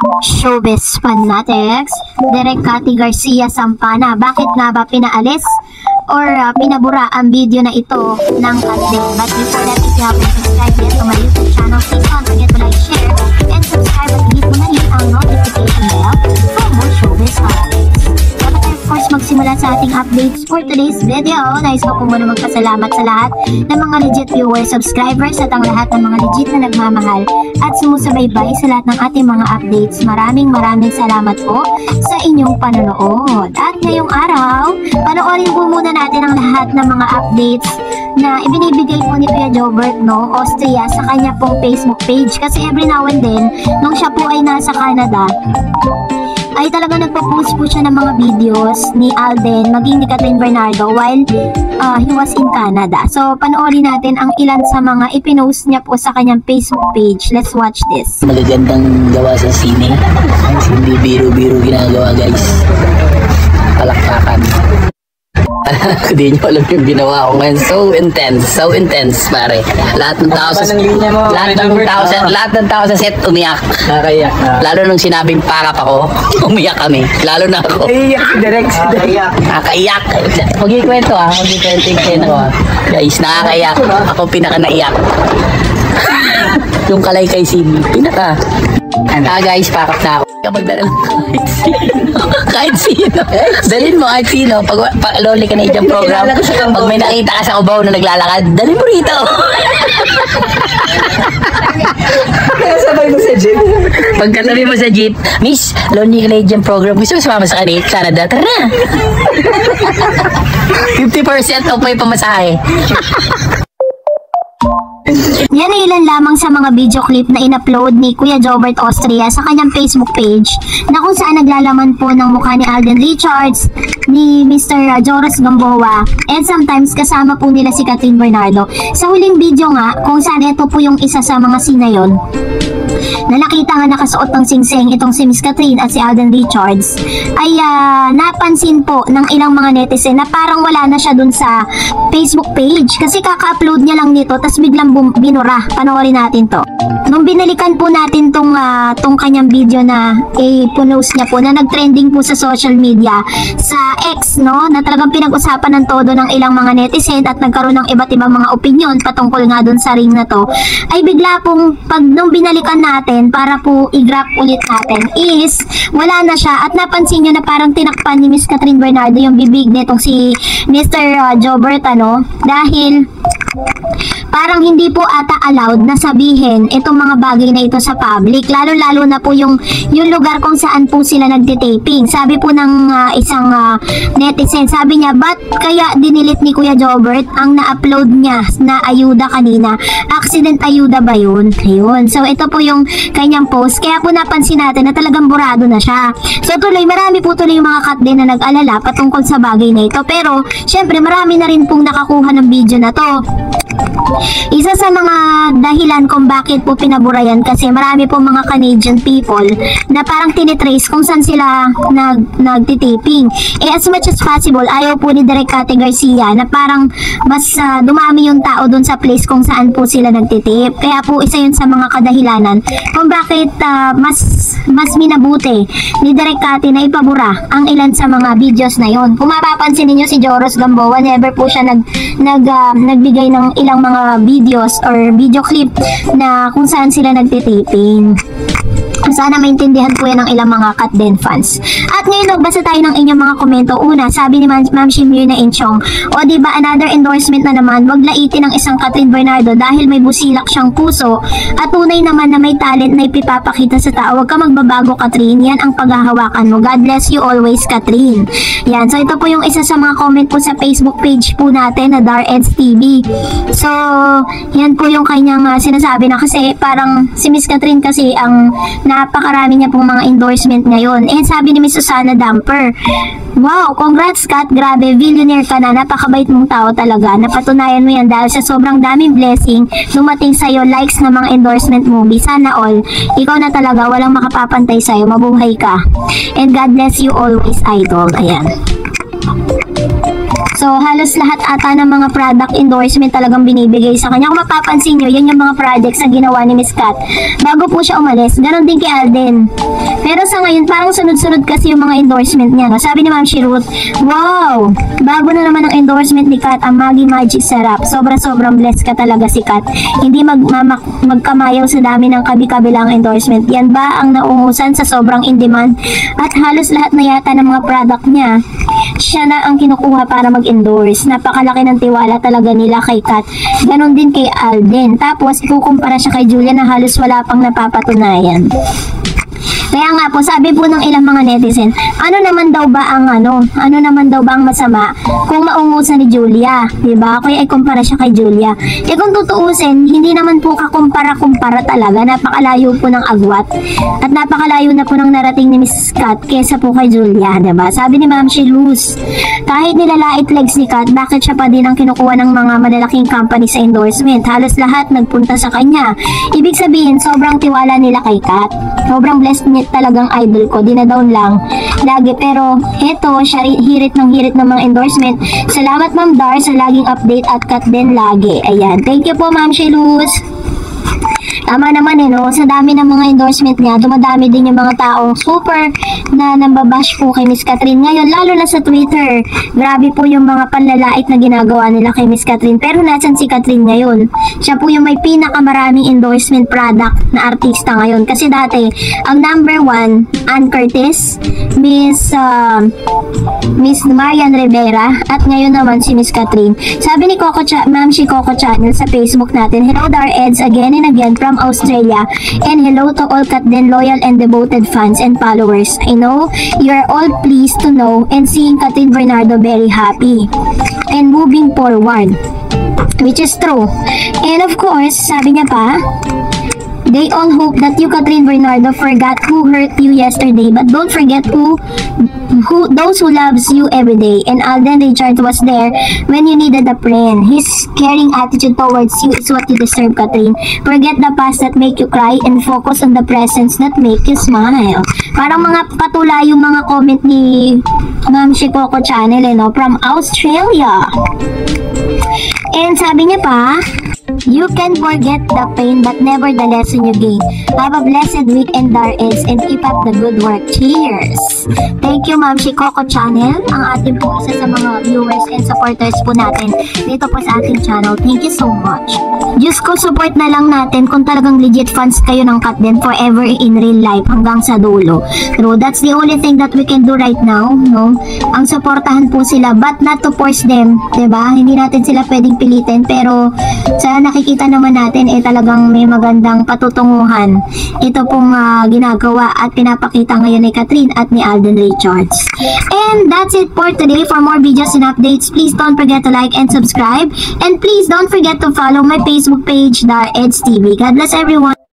Showbiz fanatics, Direk Cathy Garcia Sampana, bakit nga ba pinaalis or pinabura ang video na ito ng Katden? But before that, if you haven't subscribed yet to my YouTube channel, please don't forget to like, share, and subscribe at hit mo na rin ang notification bell for more showbiz updates. Dapat tayo of course magsimula sa ating updates for today's video. Nais ko po muna magpasalamat sa lahat ng mga legit viewers, subscribers at ang lahat ng mga legit na nagmamahal at sumusubaybay sa lahat ng ating mga updates. Maraming salamat po sa inyong panonood. At ngayong araw, panoorin po muna natin ang lahat ng mga updates na ibinibigay po ni Kuya Jobert, no, Austria, sa kanya pong Facebook page. Kasi every now and then, nung siya po ay nasa Canada, ay talaga nagpo-post po siya ng mga videos ni Alden, maging ni Catherine Bernardo while he was in Canada. So, panoorin natin ang ilan sa mga ipinost niya po sa kanyang Facebook page. Let's watch this. Magagandang gawa sa sine. Hindi biro-biro ginagawa, guys. Palakpakan. Hindi nyo alam yung ginawa ko ngayon. So intense, pare. Lahat ng tao sa set umiyak. Nakaiyak na. Lalo nung sinabing pakap ako, umiyak kami. Lalo na ako. Iiyak si Direk. Nakaiyak. Mag-ikwento mag-ikwento yung kwento ko. Guys, nakakaiyak. Ako pinaka naiyak. Yung kalay kay Sydney. Pinaka. Guys, pakap na ako. Magdala lang kahit sino. Dalhin mo kahit sino. Pag lonely ka na itong program, pag may nakita ka sa Cubao na naglalakad, dalhin mo rito. Sabay mo sa jeep. Pagkatabi mo sa jeep, Miss, lonely ka na itong program, gusto mo sumama sa Canada? Tara na. 50% off pa yung pamasahe. Yan ay ilan lamang sa mga video clip na in-upload ni Kuya Jobert Austria sa kanyang Facebook page na kung saan naglalaman po ng mukha ni Alden Richards, ni Mr. Joros Gamboa, and sometimes kasama po nila si Catherine Bernardo. Sa huling video nga, kung saan ito po yung isa sa mga scene na yun, na nakita nga nakasuot ng singsing itong si Miss Catherine at si Alden Richards, ay napansin po ng ilang mga netizen na parang wala na siya dun sa Facebook page kasi kaka-upload niya lang nito tas biglang binura. Panoorin natin to. Nung binalikan po natin tong kanyang video na i-post niya po na nag-trending po sa social media sa X, no, na talagang pinag-usapan ng todo ng ilang mga netizen at nagkaroon ng iba't ibang mga opinion patungkol nga dun sa ring na to, ay bigla pong nung binalikan natin para po i-grab ulit natin is wala na siya at napansin nyo na parang tinakpan ni Miss Catherine Bernardo yung bibig nitong si Mr. Jobert, dahil parang hindi po ata allowed na sabihin itong mga bagay na ito sa public, lalo na po yung lugar kung saan po sila nagtitaping. Sabi po ng isang netizen, sabi niya, ba't kaya dinilit ni Kuya Jobert ang na-upload niya na ayuda kanina? Accident ayuda ba yun? Ayun. So ito po yung kanyang post, kaya po napansin natin na talagang burado na siya. So marami po tuloy yung mga Katden na nag-alala patungkol sa bagay na ito, pero syempre marami na rin pong nakakuha ng video na to. Isa sa mga dahilan kung bakit po pinabura yan kasi marami po mga Canadian people na parang tinitrace kung saan sila nagtitaping. As much as possible, ayaw po ni Direk Cathy Garcia na parang mas dumami yung tao dun sa place kung saan po sila nagtitip. Kaya po isa yun sa mga kadahilanan kung bakit mas minabuti ni Direk Cathy na ipabura ang ilan sa mga videos na yon. Kung mapapansin niyo si Joros Gamboa, never po siya nagbigay ng ilang mga videos or video clip na kung saan sila nagtitaping. Sana maintindihan po yan ng ilang mga Katden fans. At ngayon, nagbasa tayo ng inyong mga komento. Una, sabi ni Ma'am Shimir na Inchong, o diba another endorsement na naman, wag laitin ng isang Catherine Bernardo dahil may busilak siyang puso at tunay naman na may talent na ipipapakita sa tao. Huwag ka magbabago, Catherine. Yan ang paghahawakan mo. God bless you always, Catherine. Yan. So, ito po yung isa sa mga comment po sa Facebook page po natin na Dareds TV. So, yan po yung kanyang sinasabi na kasi parang si Miss Catherine kasi ang napakarami niya pong mga endorsement ngayon. And sabi ni Miss Susana Damper, wow, congrats Kat, grabe, billionaire ka na, napakabait mong tao talaga. Napatunayan mo yan dahil sa sobrang daming blessing dumating sa'yo, likes na mga endorsement movie. Sana all, ikaw na talaga, walang makapapantay sa'yo, mabuhay ka. And God bless you always, idol. Ayan. So, halos lahat ata ng mga product endorsement talagang binibigay sa kanya. Kung mapapansin nyo, yan yung mga projects na ginawa ni Miss Kat bago po siya umalis. Ganon din kay Alden. Pero sa ngayon, parang sunod-sunod kasi yung mga endorsement niya. No? Sabi ni Ma'am Shirut, wow! Bago na naman ang endorsement ni Kat, ang Maggi Magic Sarap. Sobrang blessed ka talaga si Kat. Hindi magkamayaw sa dami ng kabi-kabilang endorsement. Yan ba ang naungusan sa sobrang in-demand? At halos lahat na yata ng mga product niya, siya na ang kinukuha para mag-endorse. Napakalaki ng tiwala talaga nila kay Kat. Ganon din kay Alden. Tapos, ikukumpara siya kay Julia na halos wala pang napapatunayan. Kaya nga po, sabi po ng ilang mga netizen, ano naman daw ba ang masama kung maungusan ni Julia, diba? Kaya ikumpara siya kay Julia. Kung tutuusin, hindi naman po kakumpara-kumpara talaga, napakalayo po ng agwat. At napakalayo na po ng narating ni Miss Kat kesa po kay Julia, diba? Sabi ni Ma'am Shiluz, kahit nilalait legs ni Kat, bakit siya pa din ang kinukuha ng mga malalaking company sa endorsement? Halos lahat nagpunta sa kanya. Ibig sabihin, sobrang tiwala nila kay Kat. Sobrang blessed niya talagang idol ko, dinadown lang lagi, pero eto siya, hirit ng mga endorsement. Salamat Ma'am Dar sa laging update at Kat din lagi. Ayan, thank you po Ma'am Shiluz. Tama naman no, sa dami ng mga endorsement niya, dumadami din yung mga taong super na nambabash po kay Miss Catherine ngayon, lalo na sa Twitter. Grabe po yung mga panlalait na ginagawa nila kay Miss Catherine. Pero nasan si Catherine ngayon? Siya po yung may pinakamaraming endorsement product na artista ngayon. Kasi dati, ang number 1, Ann Curtis, Miss Marian Rivera, at ngayon naman si Miss Catherine. Sabi ni Ma'am Coco Channel sa Facebook natin, hello Dar Eds again and again from Australia, and hello to all Kat Den loyal and devoted fans and followers. I know you are all pleased to know and seeing Catherine Bernardo very happy and moving forward, which is true. And of course, sabi niya pa, they all hope that you, Catherine Bernardo, forgot who hurt you yesterday, but don't forget those who loves you every day. And Alden Richards was there when you needed a friend. His caring attitude towards you is what you deserve, Catherine. Forget the past that make you cry and focus on the presents that make you smile. Parang mga patula yung mga comment ni Ma'am Coco Channel, from Australia. And sabi niya pa, you can forget the pain but never the lesson you gain. Have a blessed weekend, Dar Eds, and keep up the good work. Cheers! Thank you, Ma'am Coco Channel, ang ating po isa sa mga viewers and supporters po natin dito po sa ating channel. Thank you so much. Diyos ko, support na lang natin kung talagang legit fans kayo ng Kat Den forever in real life hanggang sa dulo. True, that's the only thing that we can do right now, no? Ang supportahan po sila, but not to force them, diba? Hindi natin sila pwedeng pilitin, pero sa nakikita naman natin, talagang may magandang patutunguhan. Ito pong ginagawa at pinapakita ngayon ni Catherine at ni Alden Richards. And that's it for today. For more videos and updates, please don't forget to like and subscribe. And please don't forget to follow my Facebook page, Dar Eds TV. God bless everyone.